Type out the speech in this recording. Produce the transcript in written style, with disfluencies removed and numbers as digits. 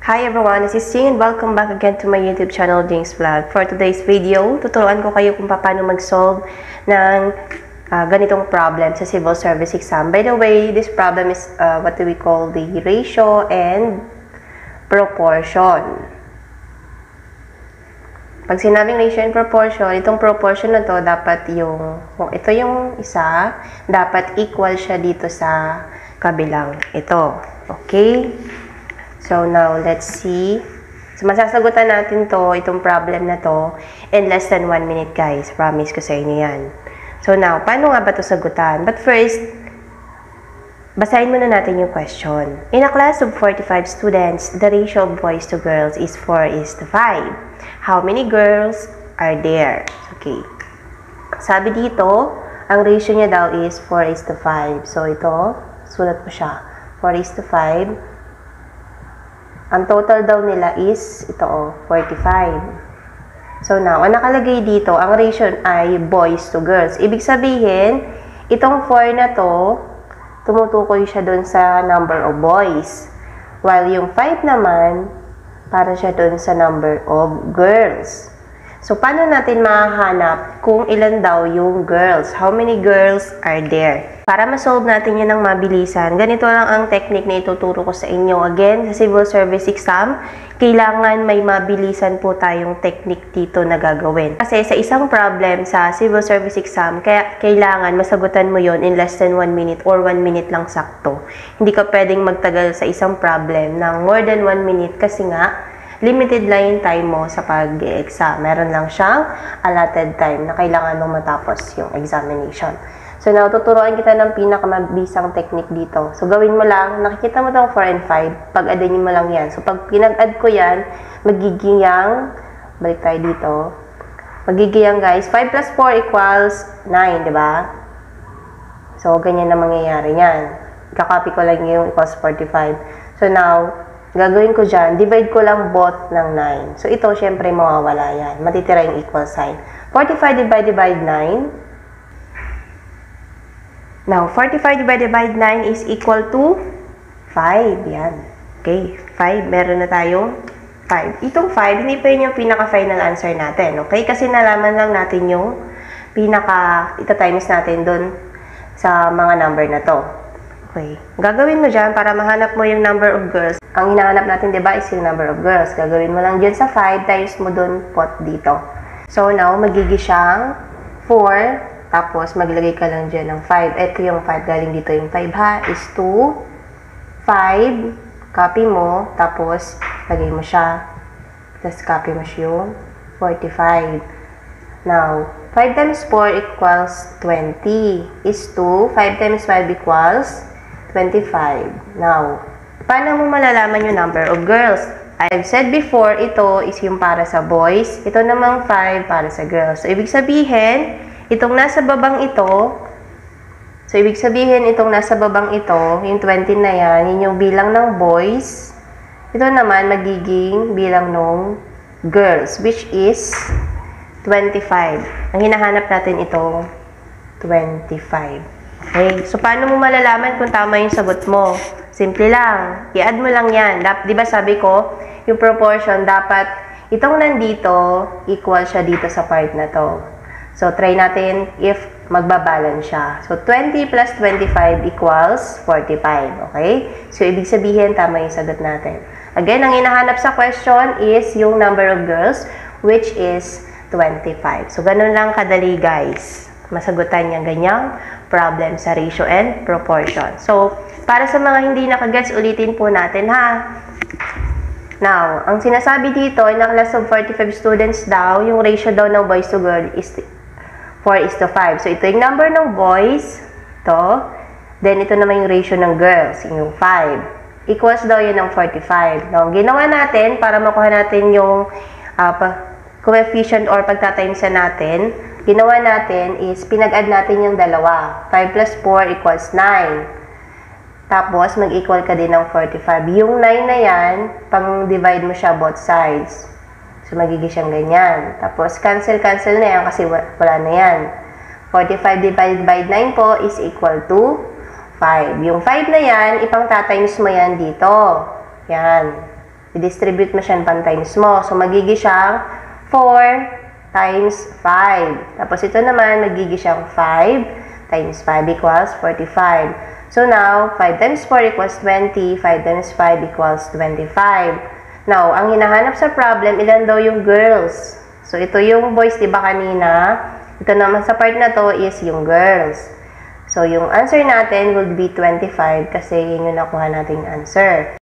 Hi everyone, this is Jing and welcome back again to my YouTube channel, Jing's Vlog. For today's video, tuturuan ko kayo kung paano mag-solve ng ganitong problem sa civil service exam. By the way, this problem is what we call the ratio and proportion. Pag sinabing ratio and proportion, itong proportion na to, dapat kung ito yung isa, dapat equal siya dito sa kabilang ito. Okay? So, now, let's see. So, masasagutan natin itong problem na to, in less than 1 minute, guys. Promise ko sa inyo yan. So, now, paano nga ba ito sagutan? But first, basahin muna natin yung question. In a class of 45 students, the ratio of boys to girls is 4:5. How many girls are there? Okay. Sabi dito, ang ratio niya daw is 4:5. So, ito, sulat ko siya. 4:5. Ang total daw nila is, ito 45. So now, ang nakalagay dito, ang ratio ay boys to girls. Ibig sabihin, itong 4 na to, tumutukoy siya dun sa number of boys. While yung 5 naman, para siya dun sa number of girls. So, paano natin mahahanap kung ilan daw yung girls? How many girls are there? Para ma-solve natin yan ng mabilisan, ganito lang ang technique na ituturo ko sa inyo. Again, sa civil service exam, kailangan may mabilisan po tayong technique dito na gagawin. Kasi sa isang problem sa civil service exam, kailangan masagutan mo yon in less than 1 minute or 1 minute lang sakto. Hindi ka pwedeng magtagal sa isang problem ng more than 1 minute kasi nga, limited lang yung time mo sa pag-exam. Meron lang siyang allotted time na kailangan mo matapos yung examination. So, now, tuturuan kita ng pinakamabisang technique dito. So, gawin mo lang, nakikita mo itong 4 and 5, pag-addanin mo lang yan. So, pag pinag-add ko yan, magiging yang, balik tayo dito, magiging yang, guys, 5 plus 4 equals 9, di ba? So, ganyan na mangyayari yan. Kakopy ko lang yung equals 45. So, now, gagawin ko dyan, divide ko lang both ng 9. So, ito, syempre, mawawala yan. Matitira yung equal sign. 45 divided by 9. Now, 45 divided by 9 is equal to 5. Yan. Okay, 5. Meron na tayong 5. Itong 5, hindi pa yun yung pinaka-final answer natin. Okay? Kasi nalaman lang natin yung ita-times natin dun sa mga number na to. Okay. Gagawin mo dyan para mahanap mo yung number of girls. Ang hinahanap natin, di ba, is yung number of girls. Gagawin mo lang dyan sa 5, times mo dun pot dito. So, now, magiging siyang 4. Tapos, maglagay ka lang dyan ng 5. Ito yung 5. Galing dito yung 5 ha. Is 2. 5. Copy mo. Tapos, lagay mo siya. Tapos, copy mo siya yung 45. Now, 5 times 4 equals 20. Is 2. 5 times 5 equals 25. Now, paano mo malalaman yung number of girls? I've said before, ito is yung para sa boys. Ito namang 5 para sa girls. So, ibig sabihin, itong nasa babang ito, yung 20 na yan, yun yung bilang ng boys. Ito naman, magiging bilang ng girls, which is 25. Ang hinahanap natin itong 25. Okay? So, paano mo malalaman kung tama yung sagot mo? Simple lang. I-add mo lang yan. Di ba sabi ko, yung proportion, dapat itong nandito, equal siya dito sa part na to. So, try natin if magbabalance siya. So, 20 plus 25 equals 45. Okay? So, ibig sabihin, tama yung sagot natin. Again, ang hinahanap sa question is yung number of girls, which is 25. So, ganun lang kadali, guys. Masagutan yung ganyang problem sa ratio and proportion. So, para sa mga hindi nakagets, ulitin po natin, ha? Now, ang sinasabi dito, in a class of 45 students daw, yung ratio daw ng boys to girls is 4:5. So, ito yung number ng boys. Ito. Then, ito naman yung ratio ng girls. Yung 5. Equals daw yun ng 45. Now, ginawa natin para makuha natin yung coefficient or pagtatimesan natin, ginawa natin is pinag-add natin yung dalawa. 5 plus 4 equals 9. Tapos, mag-equal ka din ng 45. Yung 9 na yan, pang-divide mo siya both sides. So, magiging siyang ganyan. Tapos, cancel na yan kasi wala na yan. 45 divided by 9 po is equal to 5. Yung 5 na yan, ipang tatimes mo yan dito. Yan. I-distribute mo siya pan times mo. So, magiging siyang 4 times 5. Tapos, ito naman, magiging siyang 5 times 5 equals 45. So, now, 5 times 4 equals 20. 5 times 5 equals 25. Now, ang hinahanap sa problem, ilan daw yung girls? So, ito yung boys, diba kanina? Ito naman sa part na to is yung girls. So, yung answer natin would be 25 kasi yun yung nakuha nating answer.